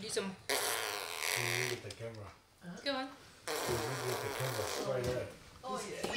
do some. You get the camera. Go on. You get the camera straight out. Oh yeah.